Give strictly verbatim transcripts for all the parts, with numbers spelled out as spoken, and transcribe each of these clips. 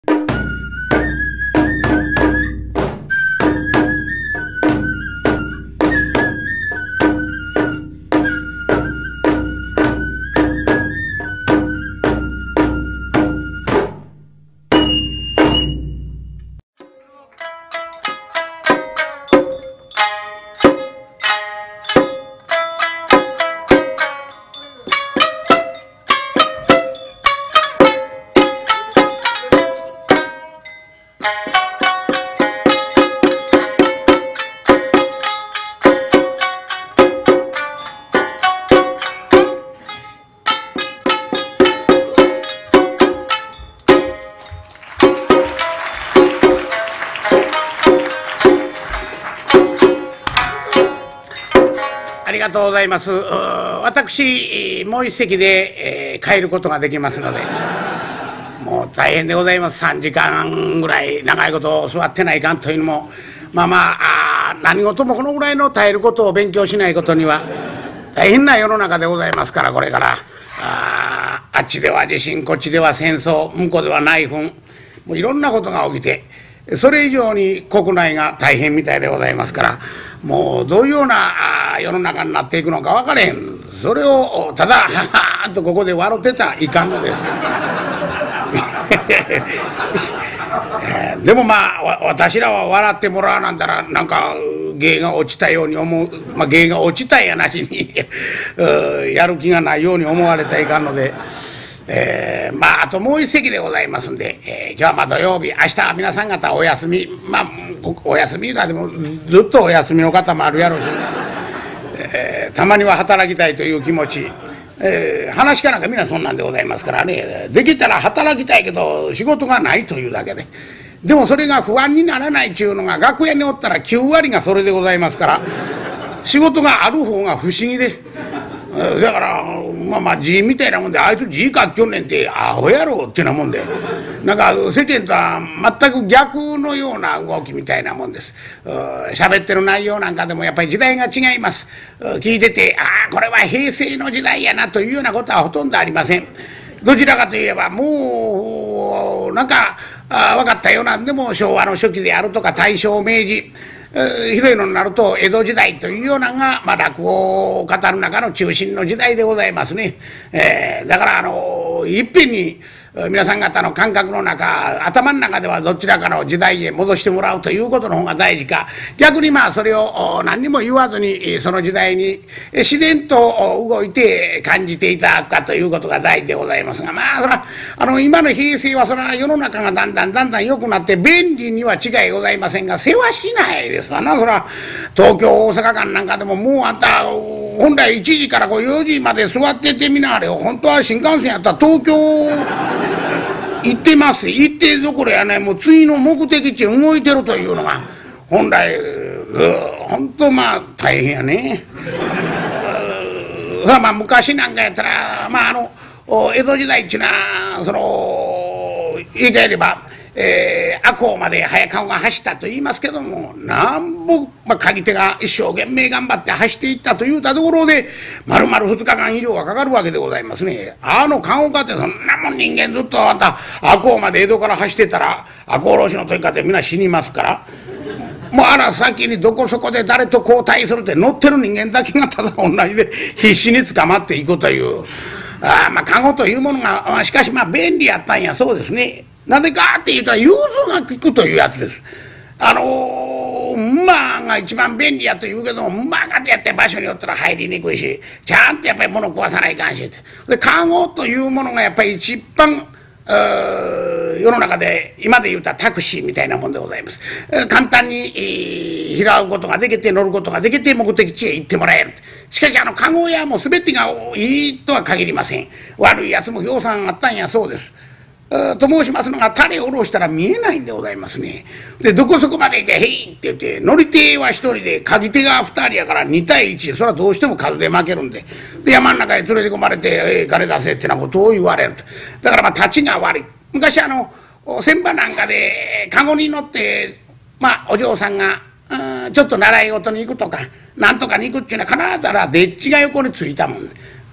ありがとうございます。私もう一席で、えー、帰ることができますので、もう大変でございます。さんじかんぐらい長いこと座ってないかんというのも、まあまあ、あ何事もこのぐらいの耐えることを勉強しないことには大変な世の中でございますから、これからああっちでは地震、こっちでは戦争、向こうでは内紛、もういろんなことが起きて、それ以上に国内が大変みたいでございますから、もうどういうような世の中になっていくのか分からへん。それをただははーっとここで笑ってたらいかんのです。でもまあ私らは笑ってもらわなんだらなんか芸が落ちたように思う、まあ、芸が落ちたんやなしにやる気がないように思われたらいかんので。えー、まああともう一席でございますんで、えー、今日はまあ土曜日、明日は皆さん方お休み、まあお休みだでもずっとお休みの方もあるやろうし、えー、たまには働きたいという気持ち、えー、話かなんかみんなそんなんでございますからね。できたら働きたいけど仕事がないというだけで、でもそれが不安にならないっていうのが楽屋におったらきゅうわりがそれでございますから、仕事がある方が不思議で。だからまあまあ字みたいなもんで、あいつ字書きよんねんってアホやろってなもんで、なんか世間とは全く逆のような動きみたいなもんです。喋ってる内容なんかでもやっぱり時代が違います。聞いてて、ああこれは平成の時代やなというようなことはほとんどありません。どちらかといえばもうなんかあ分かったようなんでも昭和の初期であるとか大正明治、ひどいのになると江戸時代というようなのが、まあ、落語を語る中の中心の時代でございますね。えー、だからあのいっぺんに皆さん方の感覚の中、頭の中ではどちらかの時代へ戻してもらうということの方が大事か、逆にまあそれを何にも言わずにその時代に自然と動いて感じていただくかということが大事でございますが、まあそらあの今の平成はそれは世の中がだんだんだんだん良くなって便利には違いございませんが、世話しないですわな。そら東京大阪間なんかでももうあんた本来いちじからよじまで座っててみなはれよ。本当は新幹線やったら東京行ってます。行ってどころやない、もう次の目的地へ動いてるというのが本来本当まあ大変やね。それはまあ昔なんかやったらまああの江戸時代っちゅうのはその言い換えれば、えー、赤穂まで早川が走ったと言いますけども、なんぼ、まあ、鍵手が一生懸命頑張って走っていったというたところで丸々ふつかかん以上はかかるわけでございますね。あの看護家ってそんなもん人間ずっとあんた赤穂まで江戸から走ってたら赤穂浪士の時かってみんな死にますから。もうあら先にどこそこで誰と交代するって乗ってる人間だけがただ同じで必死に捕まっていくという、あまあ看護というものが、まあ、しかしまあ便利やったんやそうですね。なぜかって言うたら融通が利くというやつです。あのー、馬が一番便利やと言うけども、馬がやって場所によったら入りにくいし、ちゃんとやっぱり物壊さないかんしって。で看護というものがやっぱり一番世の中で今で言うたらタクシーみたいなもんでございます。簡単に拾うことができて乗ることができて目的地へ行ってもらえる。しかしあの看護屋も全てがいいとは限りません。悪いやつもぎょうさんあったんやそうです。と申しますのが、タレを下ろしたら見えないんでございますね。でどこそこまで行って「へい」って言って、乗り手は一人で鍵手が二人やからに対いち、それはどうしても数で負けるんで、で山の中へ連れて込まれて「えー、金出せ」ってなことを言われると。だからまあ立ちが悪い。昔あの船場なんかでカゴに乗ってまあお嬢さんがちょっと習い事に行くとかなんとかに行くっていうのは必ずあらでっちが横についたもんで。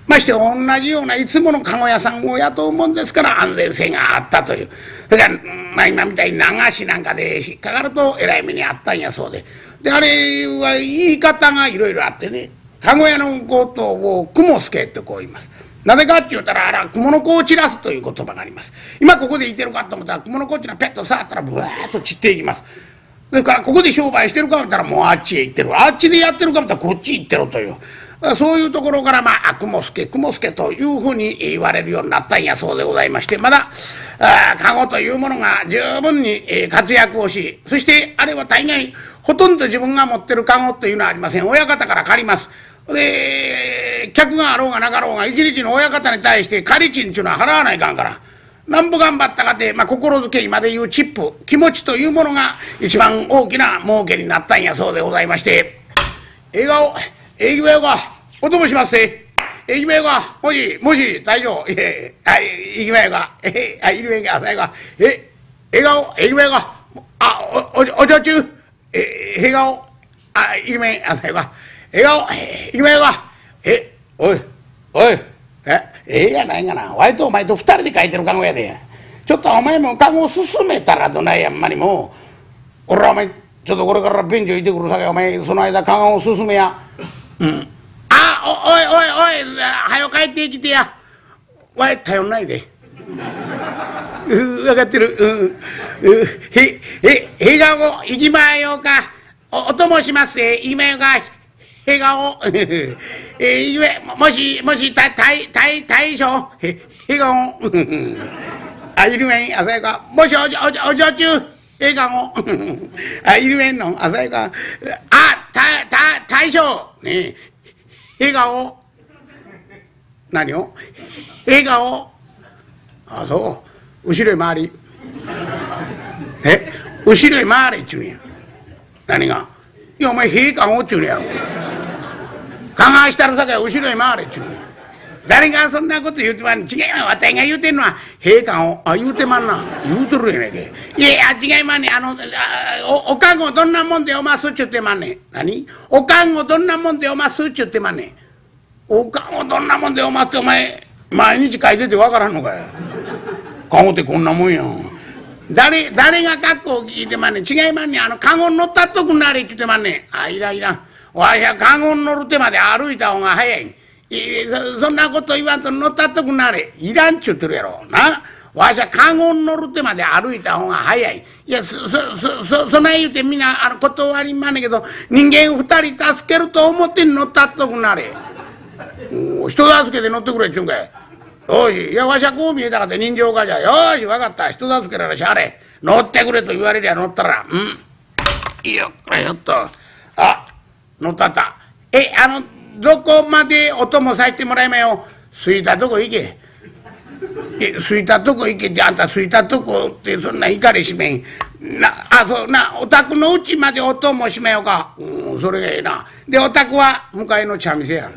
まして同じようないつもの籠屋さんを雇うもんですから安全性があったという。それから、まあ、今みたいに流しなんかで引っかかるとえらい目にあったんやそうで。であれは言い方がいろいろあってね、籠屋のことを雲助ってこう言います。なぜかって言ったら、あら雲の子を散らすという言葉があります。今ここでいてるかと思ったら雲の子っていうのはペッと触ったらブワーッと散っていきます。それからここで商売してるかと思ったらもうあっちへ行ってる、あっちでやってるかと思ったらこっち行ってるという、そういうところからまあ雲助雲助というふうに言われるようになったんやそうでございまして、まだ籠というものが十分に活躍をし、そしてあれは大概ほとんど自分が持ってる籠というのはありません。親方から借ります。で客があろうがなかろうが一日の親方に対して借り賃っていうのは払わないかんから、なんぼ頑張ったかて、まあ、心づけ今でいうチップ気持ちというものが一番大きな儲けになったんやそうでございまして、笑顔えいきまよかお供しますせえいきまよかもしもし大将えはいいきまよかえはいいるめんかさやかえ笑顔えいきまよかあおおお女中え笑顔あいるめんあさやか笑顔えいきまよかえおいおいえええやないがな、わいとお前と二人で書いてる籠やで。ちょっとお前も籠を進めたらどないやんまりもう。俺はお前ちょっとこれから便所行ってくるさかい、お前その間籠を進めや。うん。あおおいおいおいはよ帰ってきてや。わい頼んないで。う分かってる。うん。うへへ笑顔行きまようか。おお供しますせ今よか。笑顔えー、もしもし大大大将笑顔あいるめんあさやかもしおおお女中笑顔あいるめんのあさやかあたた大将ね笑顔何を笑顔あそう後ろへ回りえ後ろへ回れっちゅうんや何がいやお前閉館をっちゅうのやろかがしたるさかい後ろへ回れっちゅうの誰がそんなこと言うてまんねん。違いまん、わたいが言うてんのは閉館をあ言うてまんな言うとるやないかいやいや違いまんねん。あのあ お, おかんをどんなもんでおますっちゅうてまんねん。何おかんをどんなもんでおますっちゅうてまんねん。おかんをどんなもんでおますってお前毎日書いててわからんのかい。かごってこんなもんやん。誰誰が格好を聞いてまんねん。違いまんねん。あのかごに乗ったっとくなれって言ってまんねん。あいらいらん。わしはかごに乗る手まで歩いた方が早い。いそ, そんなこと言わんと乗ったっとくなれ。いらんっちゅうてるやろな。わしはかごに乗る手まで歩いた方が早い。いやそそそそそない言うてみんなあの断りまんねんけど、人間二人助けると思って乗ったっとくなれ。人助けで乗ってくれっちゅうんかい。よしいやわしはこう見えたかって人情家じゃ。よし分かった、人助けならしゃれ乗ってくれと言われりゃ乗ったらうんいいよこれよっとあ乗ったったえあのどこまでお供させてもらいまよ。すいたとこ行け。えすいたとこ行けってあんたすいたとこってそんな行かれしめんな。あそうなお宅のうちまでお供しまよか。うんそれがええな。でお宅は向かいの茶店や。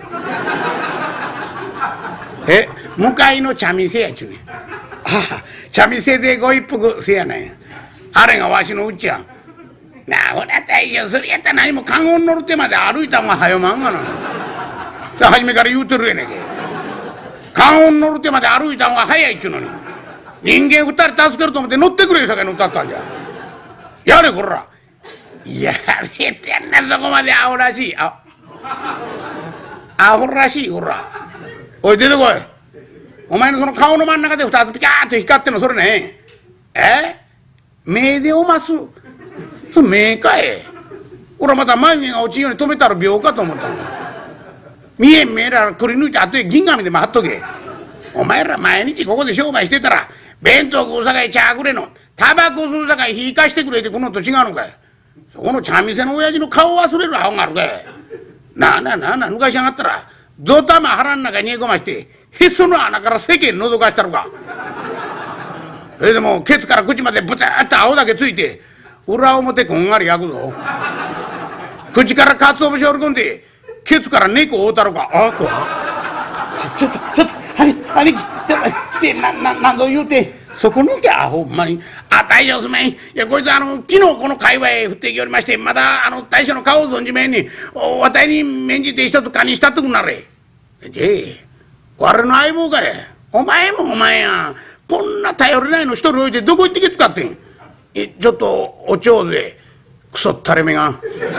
え向かいの茶店やっちゅうねん。ああ茶店でご一服せやねん。あれがわしのうちやん。なあほら大将それやったら何もかごに乗る手まで歩いた方が早まんがな。さあ初めから言うてるやねんけ。かごに乗る手まで歩いた方が早いっちゅうのに人間二人助けると思って乗ってくれさかい乗ったったんじゃ。やれこらやれてんなそこまでアホらしいあアホらしいこら。おい出てこい。お前のその顔の真ん中で二つピカーッと光ってんのそれねえ目でおますそれ目かい。俺はまた眉毛が落ちんように止めたら病かと思ったの。見えん見えらくり抜いてあとへ銀紙でも貼っとけ。お前ら毎日ここで商売してたら弁当食うさかい茶くれのタバコ吸うさかい火貸してくれってこのと違うのかい。そこの茶店の親父の顔忘れるアホがあるかい。なあなあなあなあ抜かしやがったらドタマ腹ん中に煮え込ましてへその穴から世間覗かしたのか。それでもケツから口までブタッと青だけついて裏表こんがり焼くぞ。口からかつお節織り込んでケツから猫を追うたろか。あこちょちょっとちょっと兄兄貴ちょっと来てなな何度言うてそこ抜けあほんまに。あ大将すめん。いやこいつあの昨日この界隈へ降ってきおりましてまだあの大将の顔を存じめんにおわたいに免じて一つかにしたっとくなれ。じえ我の相棒かい。お前もお前や。こんな頼りないの一人置いてどこ行ってきてかってん。えちょっとお蝶でクソったれ目が。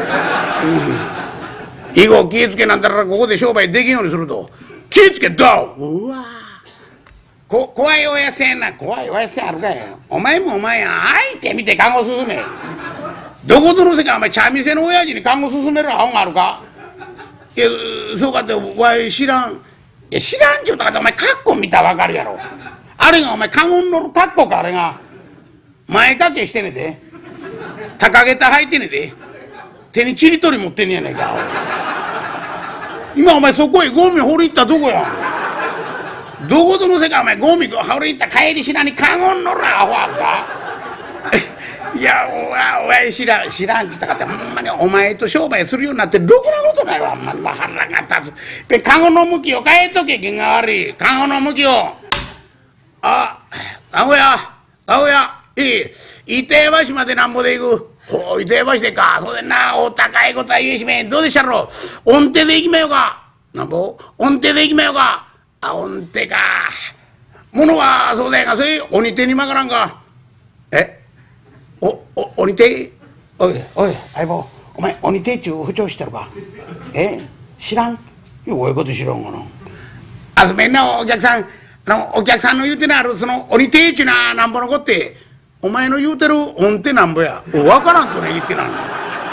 以後気ぃつけなんだらここで商売できんようにすると。気ぃつけどうわこ怖いおやせやな。怖いおやせあるかい。お前もお前や。相手見て看護進め。どこぞの世界お前茶店の親父に看護進めるアホがあるか。いやそうかってわい知らん。いや知らんちゅうたかってお前カッコ見たらわかるやろ。あれがお前カゴに乗るカッコか。あれが前掛けしてねで高げた履いてねで手にちりとり持ってんねやないか。今お前そこへゴミ掘り行ったとこや。どこぞの世界お前ゴミ掘り行った帰りしなにカゴに乗るアホあるか。いやお前知らん知らんきたかってほんまにお前と商売するようになってろくなことないわ。ほんまに腹が立つ。でカゴの向きを変えとけ。気が悪いカゴの向きを。あカゴやカゴやいい糸魚橋までなんぼで行く。お糸魚橋でか。そうでんなお高いことは言えしめん。どうでしたろう。音程で行きまよか。なんぼ音程で行きまよか。あ音程か。ものはそうだよがそれ鬼手に曲がらんか。えおお鬼手おいおい相棒お前鬼手っちゅう不調してるか。え知らん。よいこと知らんがな。あすめんなお客さん。あのお客さんの言うてなあるその鬼手っちゅうななんぼのこってお前の言うてる音程なんぼや。分からんとね言ってなんの。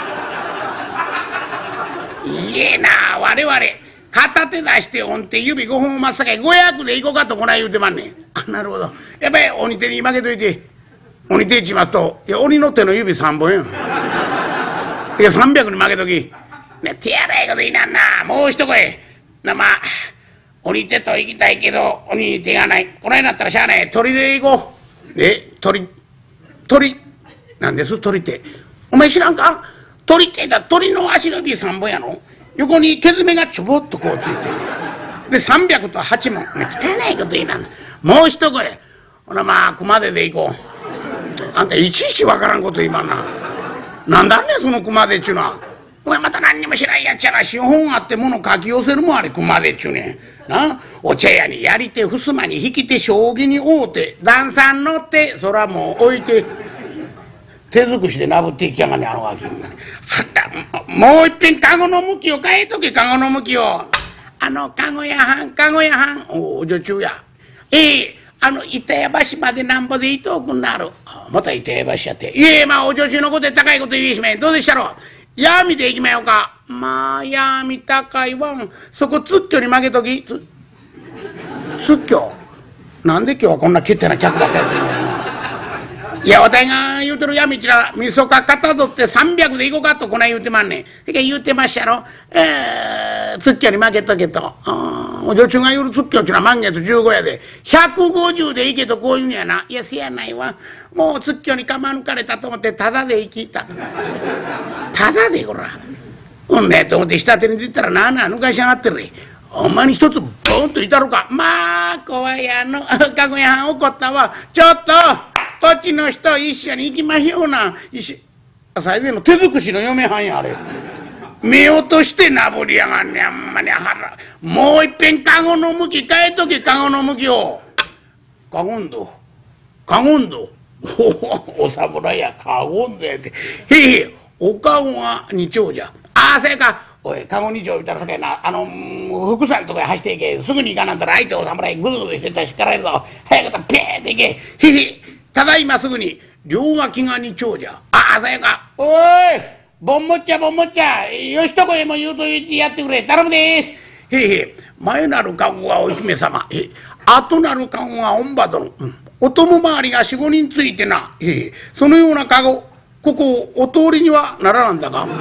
いえな我々片手出して音程指ごほんを真っ先ごひゃくでいこうかとこない言うてまんねん。あなるほど。やっぱり鬼手に負けといて鬼手っちまうといや鬼の手の指さんぼんや。いやさんびゃくに負けとき。ね手荒いこと言いなんな。もう一声なまあ鬼手と行きたいけど鬼に手がない。この辺だったらしゃあない鳥で行こう。え鳥鳥なんです鳥ってお前知らんか。鳥ってだ鳥の足の指さんぼんやろ。横に毛爪がちょぼっとこうついてる。でさんびゃくとはちもん。汚いこと言いなんな。もう一声ほなまあ熊手で行こう。あんたいちいちわからんこと言いまんな。なんだねその熊手っちゅうのは。お前また何にも知らんやっちゃら資本あってもの書き寄せるもんあれ熊手っちゅうねんな。お茶屋にやり手襖に引き手将棋に大手段差乗ってそらもう置いて手尽くしでなぶっていきやがんねあのガキ。もういっぺんカゴの向きを変えとけ。カゴの向きを。あのカゴやはんカゴやはんおお女中や。ええあの糸魚橋までなんぼで伊藤君なる。また糸魚橋やって。いえまあお女中のことで高いこと言いしめん。どうでしたろう。闇で行きまようか。まあ闇高いわん。そこつっきょに負けとき。つつっきょなんで今日はこんなけってな客ばっかりやってんの。いやわたいが言うてる闇っちらみそかかたどってさんびゃくで行こうかとこない言うてまんねん。それから言うてましたろ。えー、つっきょに負けとけと。お女中が言うつっきょっちゅうのは満月じゅうごやでひゃくごじゅうで行けとこう言うんやな。いやせやないわ。もうつっきょにかまぬかれたと思ってただで行きた。ただでほらほんねと思って下手に出たらなあなあ抜かしやがってる。ほんまに一つボンといたろか。まあ怖いやのかごやはん怒ったわ。ちょっとこっちの人一緒に行きましょうな。一緒最前の手尽くしの嫁はんやあれ。目落としてなぶりやがんねん。あんまり腹もういっぺんカゴの向き変えとけ。カゴの向きを。カゴンドカゴンドお侍やカゴンドやって。へいへいおかごは二丁じゃ。ああせやか。おいかご二丁見たらさけなあの福さんとか走っていけ。すぐに行かなんだら相手お侍ぐずぐずしてたら叱られるぞ。早かったらペーっていけ。へへただいますぐに両脇が二丁じゃ。ああさやか。おいぼんもっちゃぼんもっちゃよしとこへも言うと言ってやってくれ頼むで。へいへい前なるかごはお姫様。へい後なるかごは御馬殿。うん、お供周りが四五人ついてな。へいそのようなかごここお通りにはならなんだか。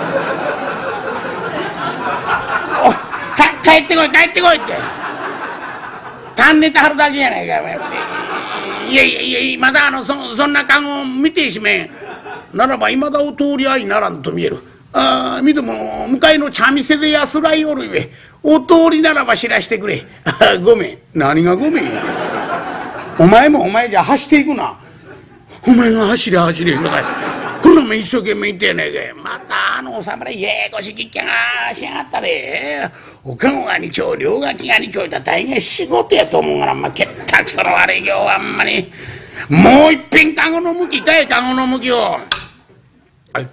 おか帰ってこい帰ってこいって単ネタ張るだけやないか。いやいやいやまだあの そ, そんな看護見てしめんならばいまだお通り合いならんと見える。ああ見ても向かいの茶店で安らいおるゆえお通りならば知らしてくれ。ごめん何がごめんや。お前もお前じゃ走っていくな。お前が走れ走れください。この目一生懸命言ってやないかい。またあのお侍ええこしきっきゃがしやがったでおかごがにちょう両がきがにちょいた大概仕事やと思うからまあけったくその悪いよあんまりもういっぺんかごの向きかいかごの向きをはい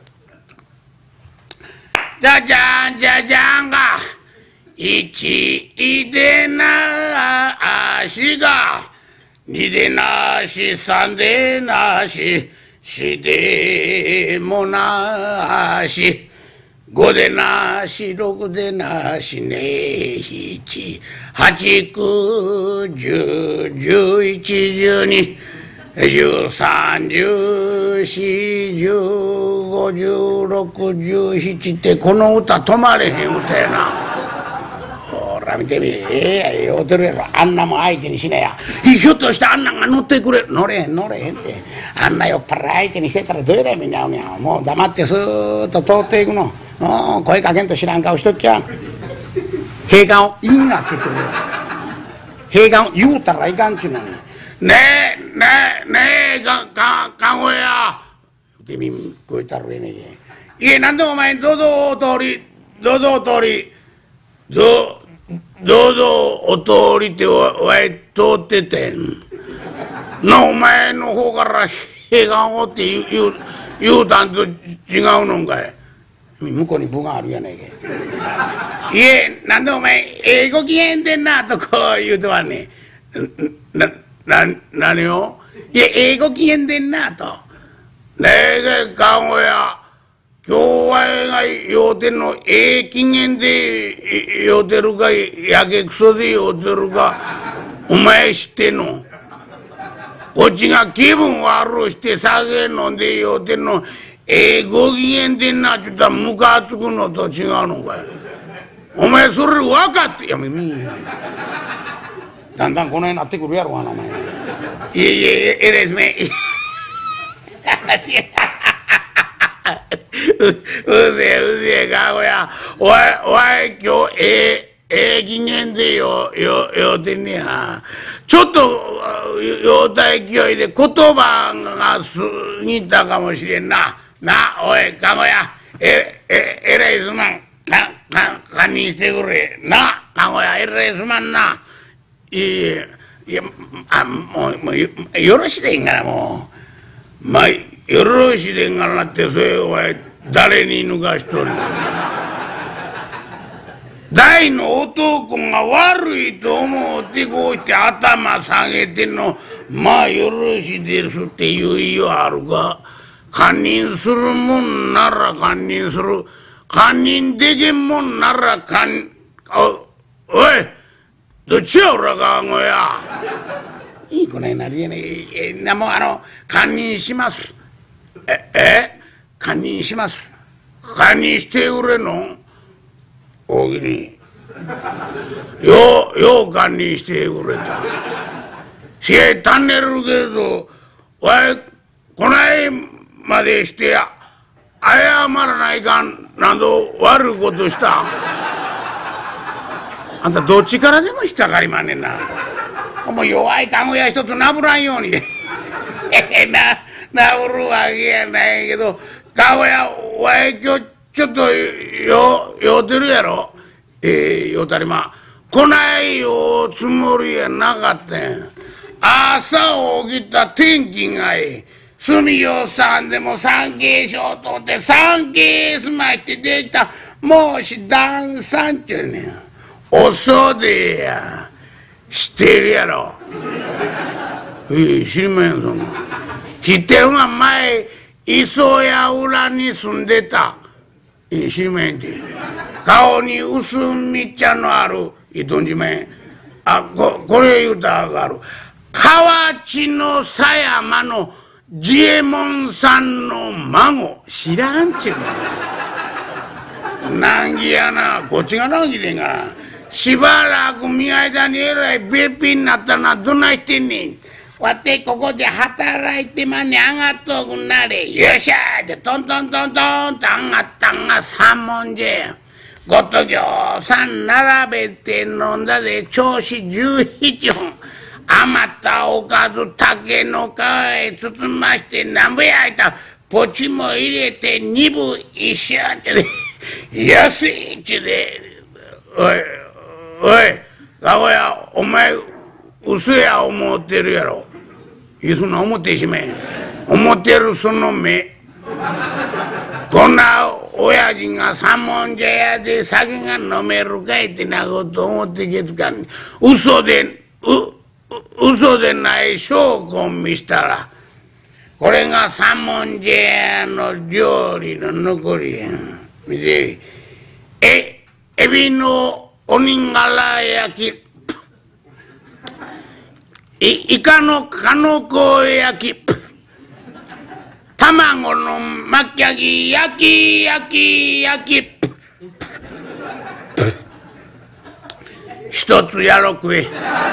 じゃじゃんじゃじゃんが一でなしが二でなし三でなし四でもなし五でなし六でなしね七八九十十一十二十三十四十五十六十七ってこの歌止まれへん歌やな。ほら見てみええようてるやろあんなもん相手にしなやひょっとしてあんなんが乗ってくれ乗れへん乗れへんってあんな酔っ払い相手にしてたらどえらい目に遭うねやもう黙ってスーッと通っていくのもう声かけんと知らん顔しとっきゃ閉眼を言いなっちゅうてるよ閉眼を言うたらいかんちゅうのにねえねえねえかかかごやってみんこえたらええねえいえなんでもお前どうぞお通りどうぞお通りどうどうぞお通りってわい通っててんなお前の方から閉眼をって言う言う言うたんと違うのんかい向こうに分があるやないかいえなんでお前ええご機嫌でんなとこう言うとはねなな何をいえええご機嫌でんなとねえかごや今日はえが酔うてんのええ機嫌で酔うてるかやけくそで酔うてるかお前知ってんのこっちが気分悪うして酒飲んで酔うてんのええご機嫌でんなっちゅったらムカつくのと違うのかいお前それ分かってやめみだんだんこの辺になってくるやろがなお前いえいええれですねううぜうぜかごやおいおい今日ええええ機嫌でよよようてんねやちょっと酔うた勢いで言葉が過ぎたかもしれんななおいかごやえええらいすまんかか堪忍してくれなかごやえらいすまんないえいやあもうもう よ, よろしでんがなもうまあよろしでんがなってそれお前誰に抜かしとる大の男が悪いと思うてこうして頭下げてんのまあよろしですっていう言いはあるか堪忍するもんなら堪忍する堪忍できんもんなら堪おおいどっちやおらかごやいいこないなりやねえなもうあの堪忍しますええ堪忍します堪忍してくれの大喜利ようよう堪忍してくれたしえ足んねるけどわいこないまでして謝らないかんなんと悪いことしたあんたどっちからでも引っかかりまんねんなもう弱いかごや一つなぶらんようにななぶるわけやないけどかごやわい今日ちょっとよ酔うてるやろええ酔うたりまこない酔うつもりやなかったん朝起きた天気がいい住吉さんでも三景賞取って三景すましてできたもし旦さんちゅうねんおそでや知ってるやろええ知りまへんそんな知ってるが前磯屋裏に住んでたええ知りまへんて顔に薄みっちゃのあるいとんじまへんあ こ, これ言うたらある河内の狭山の治右衛門さんの孫知らんちゅう難儀やなこっちが難儀でんがなしばらく見間にえらいべっぴんになったなどないしてんねんわてここで働いてまんねん上がっとくなれよっしゃーってトントントントンと上がったんが三文じゃごとぎょうさん並べて飲んだで調子じゅうななほん余ったおかず竹の皮へ包ましてなんぼやいたポチも入れて二分一緒ってね安いっちゅうでおいおいガゴやお前嘘や思ってるやろいやそんな思ってしまえ思ってるその目こんな親父が三文茶屋で酒が飲めるかいってなこと思ってけつかん嘘でう嘘でない証拠を見したらこれが三文茶屋の料理の残りやん見てえエビの鬼柄焼きいイカのかのこ焼き卵の巻き揚げ焼き焼き焼き一つやろ食え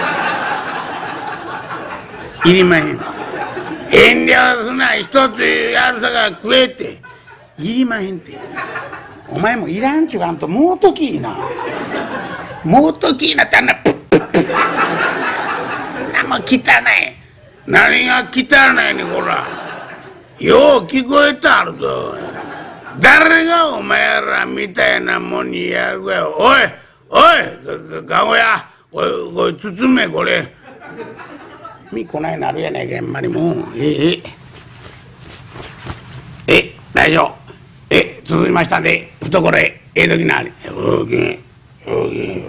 いりまへん遠慮すな一つやるさが食えっていりまへんってお前もいらんちゅうかんともうときいなもうときいなってあんなプップップッなも汚い何が汚いねこらよう聞こえたあるぞ誰がお前らみたいなもんにやるかよおいおいかごやこれこれ包めこれみこないなるやないかんまりもうえええ大丈夫え続きましたんで懐へええ時なりおおきおき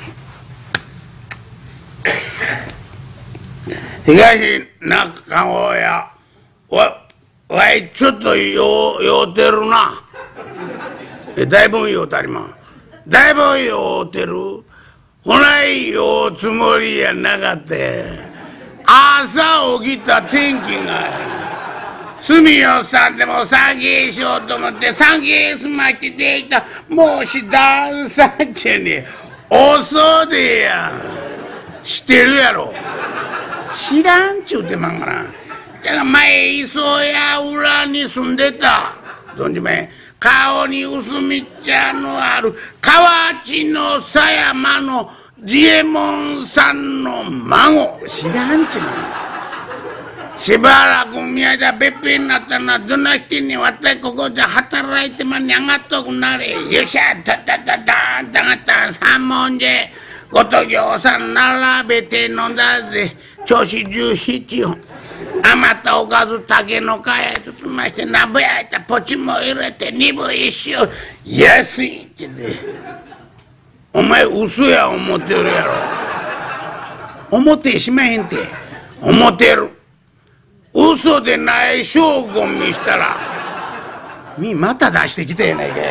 東中尾やわわいちょっとよう酔うてるなえだいぶ酔うたりまんだいぶ酔うてるこない酔うつもりやなかった朝起きた天気が住吉さんでも参議しようと思って参議すまってできたもし旦さんちに遅でや知ってるやろ知らんちゅうてまんがなじゃが前磯や裏に住んでたどんじめ顔に薄み茶のある河内の狭山の治右衛門さんの孫知らんちゅうなしばらく宮田べっぴんになったなどな人にわたいここで働いてまんに上がっとくなれよっしゃたたたたんたがった三文字ごとぎょうさん並べて飲んだぜ調子十七本余ったおかず竹のかや包まして鍋焼いたポチも入れて二分一緒安いってでお前嘘や思ってるやろ思ってしまへんて思ってる嘘でない証拠見したらみまた出してきたやないかい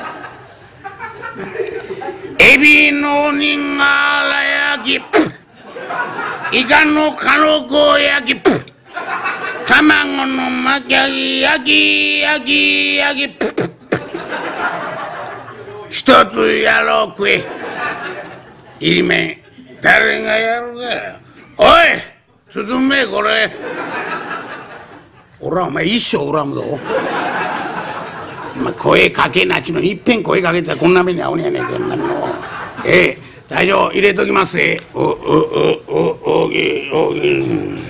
エビの人柄焼きイカのかのこ焼き卵の巻き揚げ焼き焼き焼き一つやろう食えいりめん誰がやるかおい包めこれ俺はお前一生恨むぞお前声かけなちのいっぺん声かけたらこんな目に遭うねやねんけどええ大丈夫入れときますえおおおおおぎおぎ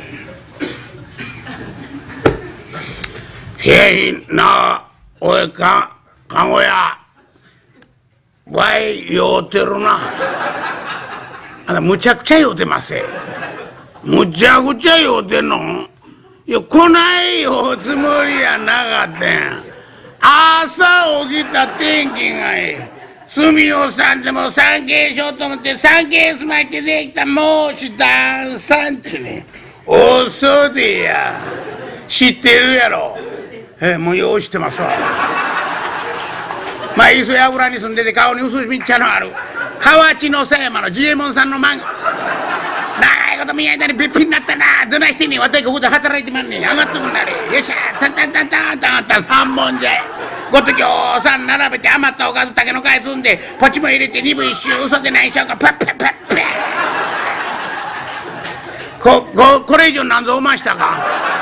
へいなおいかかごやわい酔うてるなあんたむちゃくちゃ酔うてますむちゃくちゃ酔うてんのいやこない酔うつもりやなかったん朝起きた天気がいい住吉さんでも参詣しようと思って参詣すまってできたもうし旦さんちねおそでや知ってるやろえもうよう知ってますわまあ磯や裏に住んでて顔に薄みっちゃのある河内の狭山の治右衛門さんの孫長いこと見合いだにべっぴんになったなどないしてんねんわたいここで働いてまんねん上がっとくなれよっしゃタンタンタンタンタンタン三文字ごとぎょうさん並べて余ったおかず竹の貝積んでポチも入れて二分一周嘘でないしょうかパッパッパッパッこここれ以上何ぞおましたか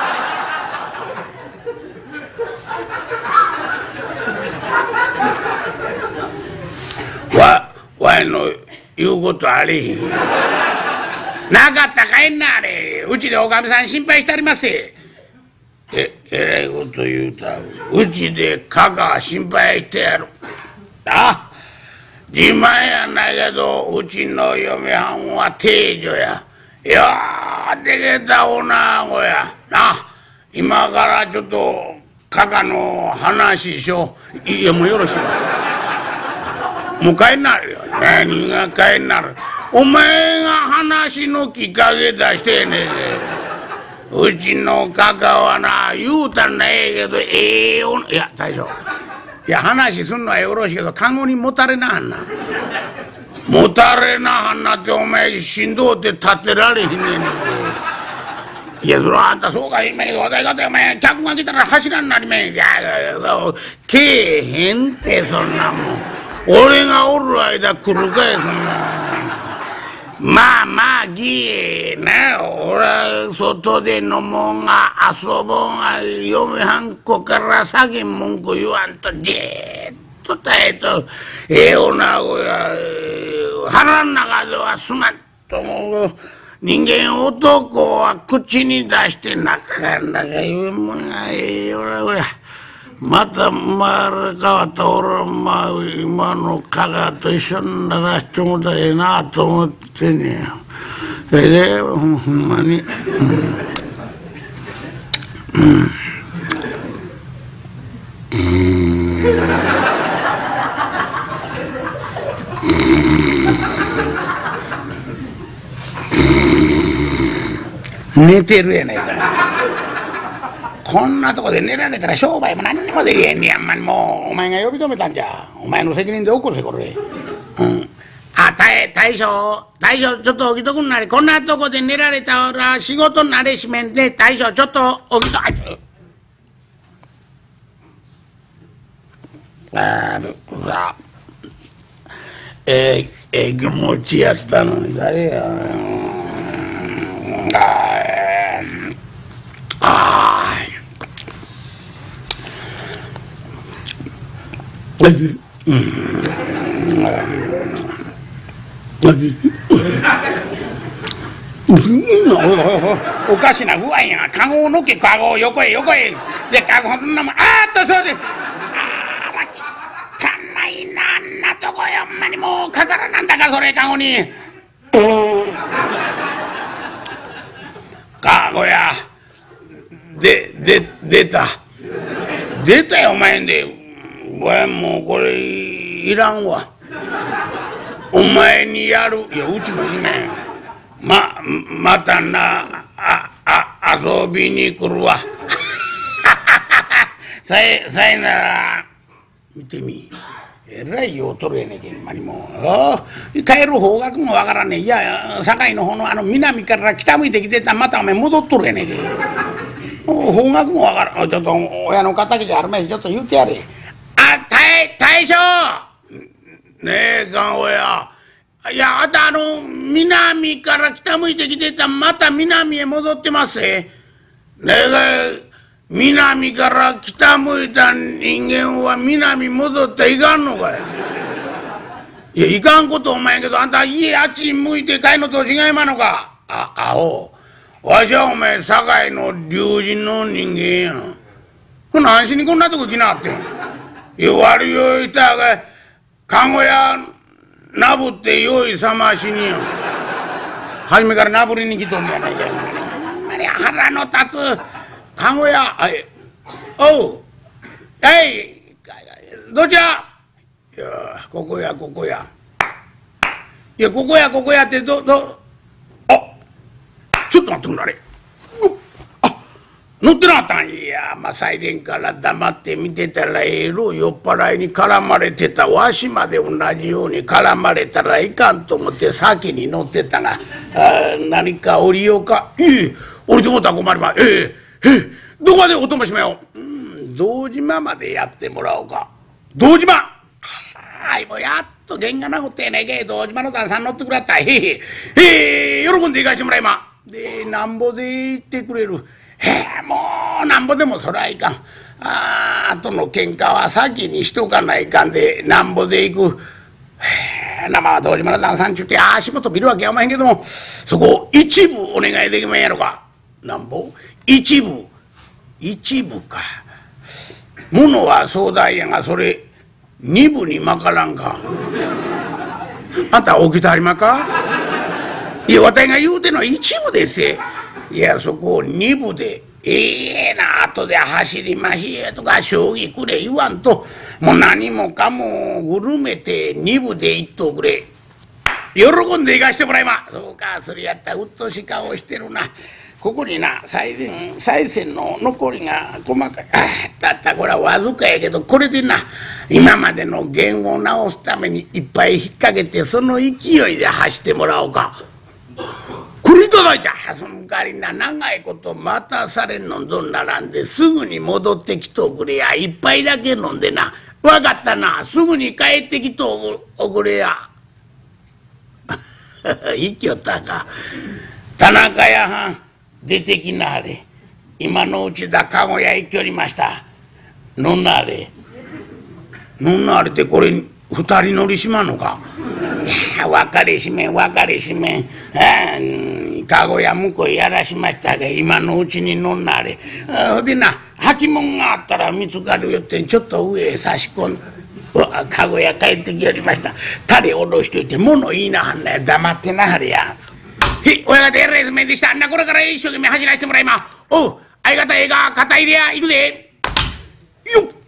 わわいの言うことありなかったかいんなあれうちでおかみさん心配してありますえええらいこと言うた。うちでかか心配してやる。あ自慢やないけどうちの嫁はんは定女や。いやーでけた女子やな。今からちょっとかかの話しよう。いやもうよろしいわ。もう帰んなるよ。何が帰んなる。お前が話のきっかけ出してんねん。うちのかかはな言うたんないけどええおいや大将いや話すんのはよろしいけどカゴにもたれなはんな。もたれなはんなってお前しんどうて立ってられへんねんねん。いやそれはあんたそうかいめんけど私がお前客が来たら柱になりめん。いやけえへんってそんなもん。俺がおる間来るかいそんな。まあまあぎえな俺は外で飲もんが遊ぼんが嫁はんこから先文句言わんとじーっと耐えとええ女子や腹ん中ではすまんともう人間男は口に出してなかなか言うもんがええ俺はこれまた生まれ変わった俺はまあ今の加賀と一緒にならしてもらええなと思ってんねや。それでほんまにうんうんうん寝てるやないか。こんなとこで寝られたら商売も何にもできへんねやんまに。もうお前が呼び止めたんじゃ。お前の責任で起こせこれ。うんあ大大将大将ちょっと起きとくんなり。こんなとこで寝られたら仕事慣れしめんで大将ちょっと起きとあるさえええ気持ちやったのに誰やああうんおかしな具合や。カゴをのけカゴを横へ横へでカゴのままあーっとそうであら汚いなあんなとこやんまにもうかからなんだかそれカゴにカゴやでで出た出たよお前んでわもうこれいらんわお前にやる。いやうちもいいねままたなああ遊びに来るわさえさえなら見てみえらいようとるやねんけんまにもう帰る方角もわからんねん。いや堺の方のあの南から北向いてきてたらまたお前戻っとるやねんけん方角もわからん。ちょっと親の敵じゃあるまいしちょっと言うてやれ。あ大大将ねえかんおやいやあたあの南から北向いてきてたまた南へ戻ってますねえ南から北向いた人間は南戻っていかんのかい。いやいかんことお前やけどあんた家あっち向いて帰んのと違いまんのか。あアホわしはお前堺の龍神の人間やん。ほな安心にこんなとこ来なってん。いや悪いよ言ったが看護屋なぶって用意さましによ初めからなぶりに来とんじゃないか。ほんまに腹の立つ看護屋あいおうはいどちら。いやここやここやいやここやここやってどどあちょっと待ってくんなれ。乗ってなかったんいやまあ最前から黙って見てたらええろ酔っ払いに絡まれてたわしまで同じように絡まれたらいかんと思って先に乗ってたがあ何か降りようか。ええ降りてもうたら困りまええええどこまでお供しまよう。うん堂島までやってもらおうか。堂島はいもうやっと弦が直ってえねえけ堂島の旦さん乗ってくれったいへへへえ喜んで行かしてもらいまでなんぼで行ってくれる。へえもうなんぼでもそらいかん。ああとの喧嘩は先にしとかないかんでなんぼで行く。へえ生は堂島の旦さんちゅうて足元見るわけやおまへんけどもそこ一部お願いできまんやろか。なんぼ一部一部か。ものはそうだいやがそれ二部にまからんか。あんた起きたはりまか。いやわたいが言うてんのは一部ですよ。いやそこを二部でええな後で走りましとか将棋くれ言わんともう何もかもぐるめて二部で言っとくれ。喜んで行かしてもらいま。そうかそれやったらうっとし顔してるな。ここにな最前最前の残りが細かい。あたったこれはわずかやけどこれでな今までの弦を直すためにいっぱい引っ掛けてその勢いで走ってもらおうか。これいただいた。その代わりな長いこと待たされんのんぞんならんですぐに戻ってきとくれや。一杯だけ飲んでな。分かったなすぐに帰ってきとおくれや。行きよったか。田中屋はん出てきなはれ。今のうちだかご屋行きよりました。飲んなはれ。飲んなはれってこれ二人乗りしまんのか。いや分かれしめん分かれしめん。かご屋向こうやらしましたが今のうちに飲んなはれ。ほでな履物があったら見つかるよってちょっと上へ差し込んで。かご屋帰ってきよりました。タレおろしといて物言いなはんなや。黙ってなはれや。へ親方えらいすめでした。あんなこれから一生懸命走らせてもらいま。おう相方ええか肩入れや行くぜ。よっ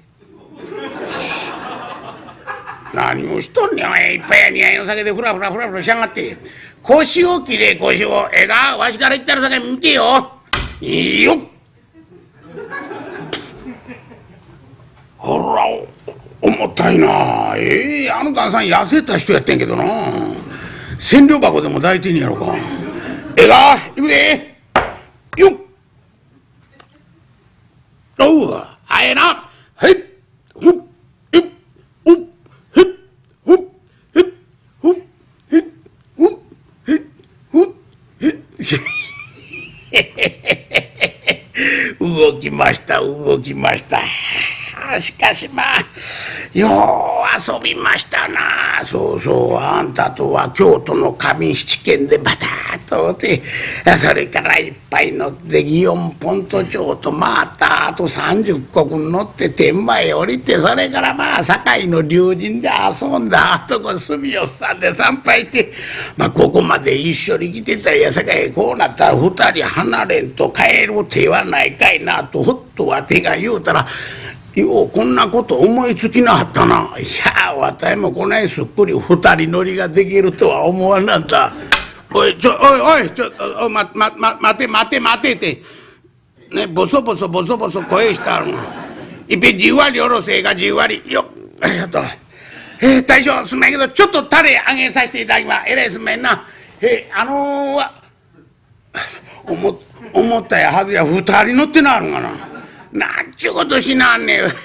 何をしとんねんおい。いっぱいやにやいの酒でフラフラフラフラしやがって。腰を切れ腰を。ええかわしから言ったら酒見てよ。よっほら重たいな。ええー、あの旦さん痩せた人やってんけどな。千両箱でも抱いてんやろか。ええか行くで。よっおうあえな。はいほっえっおっへっほっへっほっへっほっへっほっへっ動きました動きました。しかしまあよう遊びましたな。そうそうあんたとは京都の上七軒でバタッとてそれからいっぱい乗って祇園ポント町と回ったあとさんじゅっこく乗って天満へ降りてそれからまあ堺の龍神で遊んだあとこ住吉さんで参拝してまあここまで一緒に来てたやさかいこうなったら二人離れんと帰る手はないかいなとほっとわてが言うたらようこんなこと思いつきなはったな。いやわたいもこないすっくり二人乗りができるとは思わなんだ。おいちょおいおいちょっとおままま待て待て待てってねボソボソボソボソ声したの。いっぺんじゅうわりおろせがじゅうわりよっありがとう。えー、大将すんまんけどちょっとタレあげさせていただきます。えらいすんまんな。えー、あのー、思思ったやはずや二人乗ってなあるんかな。なんちゅうことしなんねん。分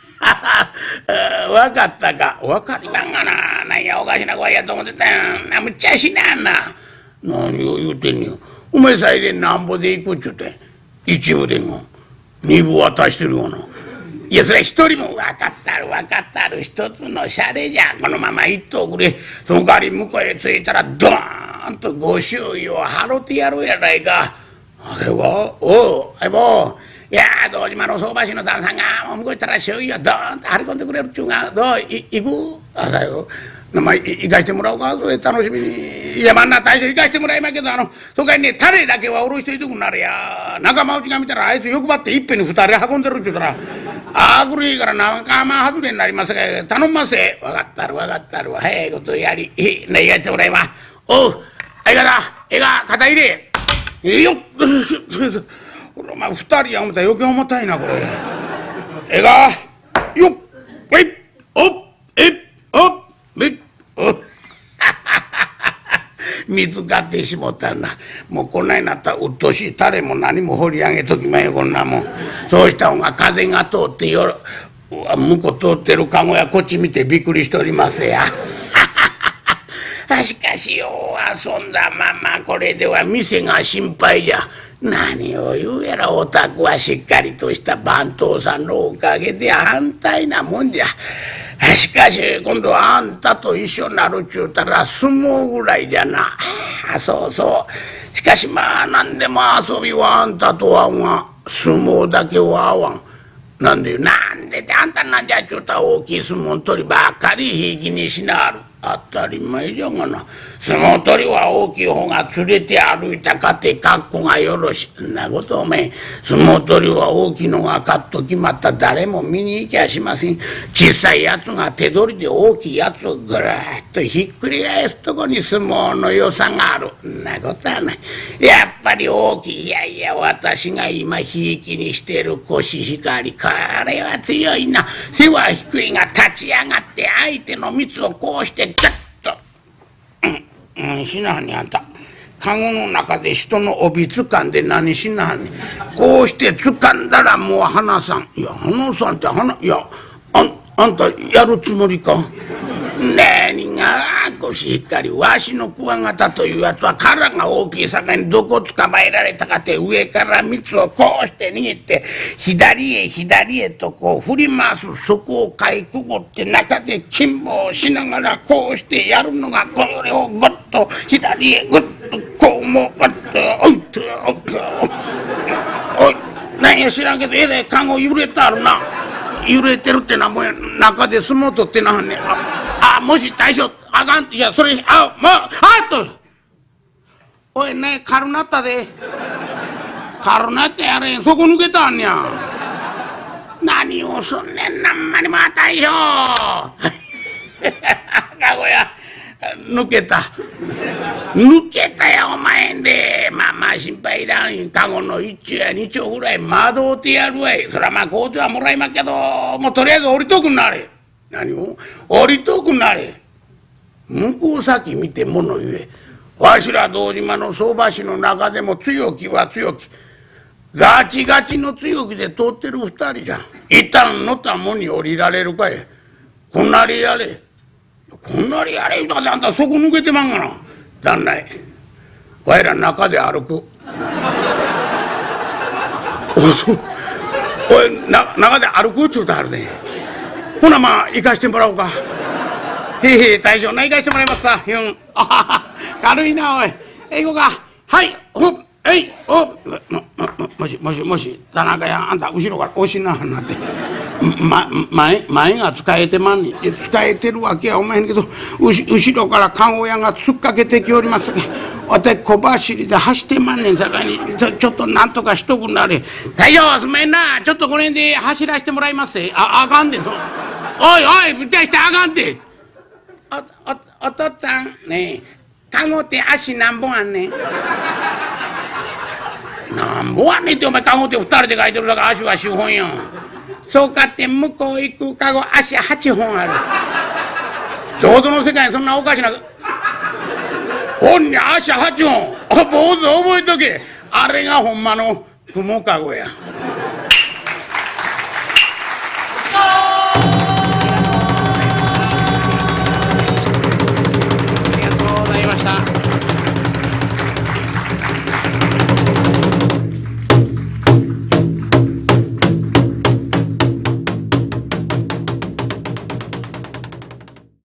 かったか。分かりまんがな。なんやおかしな声やと思ってたんや。むっちゃしなんな。何を言うてんねん。お前さえでなんぼで行くっちゅうて。一部でも二部渡してるがな。いやそれ一人も分かったる分かったる一つのシャレじゃ。このまま行っとくれ。その代わり向こうへ着いたらドーンとご祝儀を払ってやろうやないか。あれはおう相棒。いやー堂島の相場師の旦さんがもう向こう行ったら祝儀をドーンと張り込んでくれるっちゅうがどうい行くあさよまあ行かしてもらおうかそれ楽しみに。いやまんな大将行かしてもらいまけどあのそこにねタレだけはおろしといてくんなれや。仲間内が見たらあいつ欲張っていっぺんに二人運んでるっちゅうたらあぐるいいから仲間外れになりますが頼みますせ。分かったる分かったる早いことやりね行かしてもらいま。おう相方ええか肩入れええよっこれお前二人や思ったら余計重たいなこれ。ええかよっえいおっえいおっえいおっ見つかってしもたな。もうこんなになったらうっとしいタレも何も掘り上げときまよこんなもん。そうした方が風が通ってよ向こう通ってるかごやこっち見てびっくりしておりますや。しかしよう遊んだままこれでは店が心配じゃ。何を言うやらお宅はしっかりとした番頭さんのおかげで反対なもんじゃ。しかし今度はあんたと一緒になるっちゅうたら相撲ぐらいじゃな。あそうそうしかしまあ何でも遊びはあんたとはが相撲だけは合わん。なんでなんでってあんたなんじゃちゅうた大きい相撲取りばっかりひいきにしなはる。当たり前じゃがな。相撲取りは大きい方が連れて歩いたかて格好がよろしい。んなことおめえ相撲取りは大きいのがカッと決まった誰も見に行きゃしません。小さいやつが手取りで大きいやつをぐらっとひっくり返すとこに相撲の良さがある。んなことはない。やっぱり大きい。いやいや私が今ひいきにしているコシヒカリ、彼は強いな。背は低いが立ち上がって相手の蜜をこうしてガッとうんうんしなはんにあんた。カゴの中で人の帯掴んで何しなはんに。こうして掴んだらもう離さん。いや離さんって離いやあんあんたやるつもりか。何がコシヒカリわしのクワガタというやつは殻が大きいさかにどこ捕まえられたかって上から蜜をこうして握って左へ左へとこう振り回す。そこをかいくぐって中で辛抱をしながらこうしてやるのがこれをグッと左へグッとこうもグッとおいっとおいっとおい何や知らんけどえらいカゴ揺れてあるな。揺れてるってなもんや。中で相撲取ってなはんねん。ああもし大将あかんいやそれあもうあっとおいね軽なったで軽なってやれんそこ抜けたんや。何をすんねんなんまにまあ大将かごや抜けた抜けたやお前んでまあまあ心配いらん。カゴの一丁や二丁ぐらい窓うてやるわい。そらまあこうてはもらいまっけどもうとりあえず降りとくんなれ。何を降りとくんなれ。向こう先見て物言え。わしら堂島の相場師の中でも強気は強気ガチガチの強気で通ってる二人じゃ。一旦乗ったもんに降りられるかい。こんなりやれこんなりやれ言うたってあんたそこ抜けてまんがな。旦那わいら中で歩くおそうおいな中で歩くっちゅうたはるね。ほなまあ行かしてもらおうか。へいへい大将な行かしてもらいますさ。うんあはは軽いなおい。えいこうか。はいほっえいおっもももしもしもし田中やあんた後ろから押しなはんなって。ま、前前が使えてまんねん。使えてるわけやおまへんけど後ろから看護屋が突っかけてきおりますが私小走りで走ってまんねんさかにちょちょっとなんとかしとくんなれ。大将すめんなちょっとこの辺で走らせてもらいますせ。ああかんでそおいおいむちゃしてあかんで。おおおとっつぁんねえカゴって足何本あんねん。なんぼあんねんってお前カゴって二人で書いてるだから足は四本やん。そうかって向こう行くカゴ足八本ある。どこの世界にそんなおかしな本に足八本あ坊主覚えとけ。あれがほんまの雲カゴや。